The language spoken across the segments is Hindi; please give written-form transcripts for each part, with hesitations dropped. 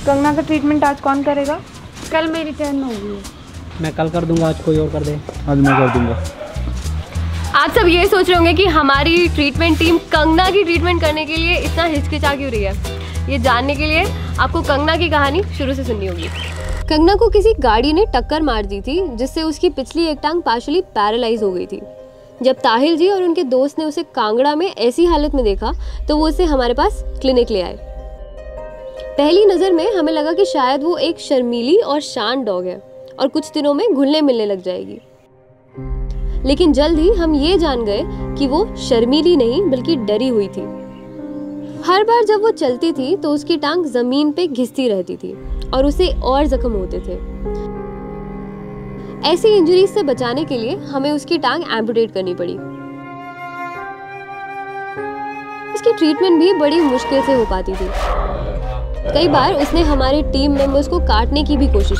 कंगना का ट्रीटमेंट आज कौन करेगा? कल मेरी टर्न होगी। मैं कल कर दूंगा, आज कोई और कर दे। आज मैं कर दूंगा। आप सब ये सोच रहे होंगे कि हमारी ट्रीटमेंट टीम कंगना की ट्रीटमेंट करने के लिए इतना हिचकिचा क्यों रही है। ये जानने के लिए आपको कंगना की कहानी शुरू से सुननी होगी। कंगना को किसी गाड़ी ने टक्कर मार दी थी, जिससे उसकी पिछली एक टांग पार्शली पैरालाइज हो गई थी। जब ताहिल जी और उनके दोस्त ने उसे कांगड़ा में ऐसी हालत में देखा तो वो उसे हमारे पास क्लिनिक ले आए। पहली नज़र में हमें लगा कि शायद वो एक शर्मीली और शांत डॉग है और कुछ दिनों में घुलने मिलने लग जाएगी, लेकिन जल्द ही हम ये जान गए कि वो शर्मीली नहीं बल्कि डरी हुई थी। हर बार जब वो चलती थी तो उसकी टांग जमीन पे घिसती रहती थी और उसे और जख्म होते थे। ऐसी इंजरीज से बचाने के लिए हमें उसकी टांग एम्पुटेट करनी पड़ी। उसकी ट्रीटमेंट भी बड़ी मुश्किल से हो पाती थी। कई बार उसने हमारे टीम मेंबर्स को काटने की भी कोशिश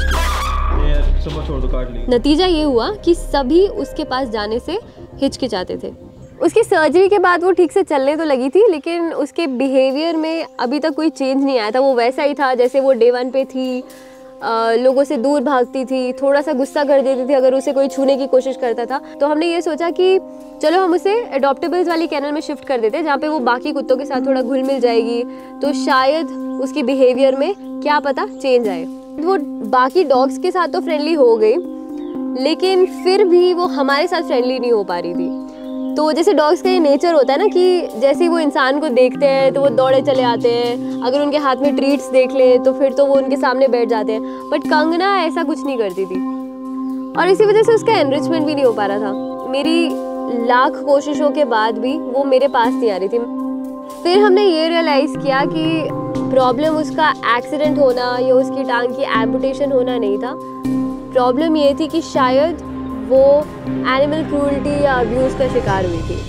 की। नतीजा ये हुआ कि सभी उसके पास जाने से हिचकिचाते थे। उसकी सर्जरी के बाद वो ठीक से चलने तो लगी थी, लेकिन उसके बिहेवियर में अभी तक कोई चेंज नहीं आया था। वो वैसा ही था जैसे वो डे 1 पे थी। लोगों से दूर भागती थी, थोड़ा सा गुस्सा कर देती थी अगर उसे कोई छूने की कोशिश करता था। तो हमने ये सोचा कि चलो हम उसे एडॉप्टेबल्स वाली कैनल में शिफ्ट कर देते हैं, जहाँ पे वो बाकी कुत्तों के साथ थोड़ा घुल मिल जाएगी, तो शायद उसकी बिहेवियर में क्या पता चेंज आए। वो बाकी डॉग्स के साथ तो फ्रेंडली हो गई, लेकिन फिर भी वो हमारे साथ फ्रेंडली नहीं हो पा रही थी। तो जैसे डॉग्स का ये नेचर होता है ना कि जैसे ही वो इंसान को देखते हैं तो वो दौड़े चले आते हैं, अगर उनके हाथ में ट्रीट्स देख ले तो फिर तो वो उनके सामने बैठ जाते हैं। बट कंगना ऐसा कुछ नहीं करती थी और इसी वजह से उसका एनरिचमेंट भी नहीं हो पा रहा था। मेरी लाख कोशिशों के बाद भी वो मेरे पास नहीं आ रही थी। फिर हमने ये रियलाइज़ किया कि प्रॉब्लम उसका एक्सीडेंट होना या उसकी टांग की एम्पुटेशन होना नहीं था। प्रॉब्लम ये थी कि शायद वो एनिमल क्रूरल्टी या अब्यूज़ का शिकार हुई थी।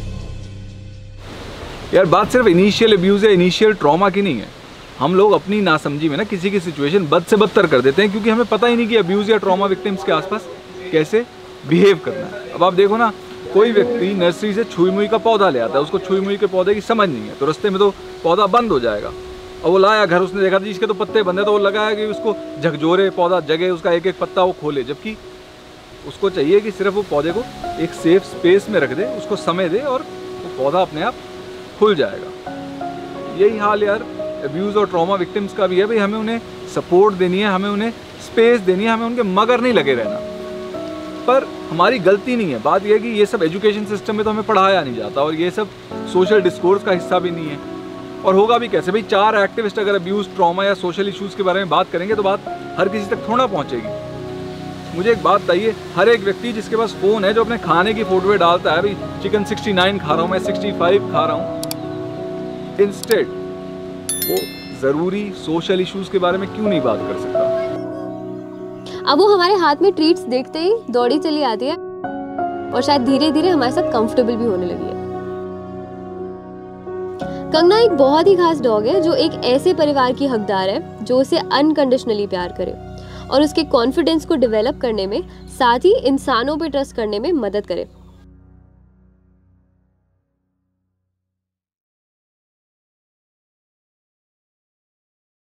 यार बात सिर्फ इनिशियल अब्यूज़ या इनिशियल ट्रॉमा की नहीं है। हम लोग अपनी नासमझी में ना किसी की सिचुएशन बद से बदतर कर देते हैं, क्योंकि हमें पता ही नहीं कि अब्यूज़ या ट्रॉमा विक्टिम्स के आसपास कैसे बिहेव करना है। अब आप देखो ना, कोई व्यक्ति नर्सरी से छुई मुई का पौधा ले आता है, उसको छुई मुई के पौधे की समझ नहीं है, तो रास्ते में तो पौधा बंद हो जाएगा। और वो लाया घर, उसने देखा जी इसके तो पत्ते बंद है, तो वो लगाया कि उसको झकझोरे, पौधा जगे, उसका एक एक पत्ता वो खोले, जबकि उसको चाहिए कि सिर्फ वो पौधे को एक सेफ स्पेस में रख दे, उसको समय दे और वो पौधा अपने आप खुल जाएगा। यही हाल यार अब्यूज़ और ट्रॉमा विक्टिम्स का भी है। भाई हमें उन्हें सपोर्ट देनी है, हमें उन्हें स्पेस देनी है, हमें उनके मगर नहीं लगे रहना। पर हमारी गलती नहीं है। बात यह है कि ये सब एजुकेशन सिस्टम में तो हमें पढ़ाया नहीं जाता और ये सब सोशल डिस्कोर्स का हिस्सा भी नहीं है। और होगा भी कैसे भाई? 4 एक्टिविस्ट अगर अब्यूज़, ट्रॉमा या सोशल इश्यूज़ के बारे में बात करेंगे तो बात हर किसी तक थोड़ा पहुँचेगी। मुझे एक बात बताइए, हर एक व्यक्ति जिसके पास फ़ोन है जो अपने खाने की फोटोएं डालता है, भाई चिकन 69 खा रहा हूँ, मैं 65 खा रहा हूँ, इंस्टेड वो ज़रूरी सोशल इश्यूज़ के बारे में क्यों नहीं बात कर सकता? अब वो हमारे हाथ में ट्रीट्स देखते ही दौड़ी चली आती है और शायद धीरे धीरे हमारे साथ कंफर्टेबल भी होने लगी है। कंगना एक बहुत ही खास डॉग है जो एक ऐसे परिवार की हकदार है जो उसे अनकंडीशनली प्यार करे और उसके कॉन्फिडेंस को डेवलप करने में, साथ ही इंसानों पे ट्रस्ट करने में मदद करे।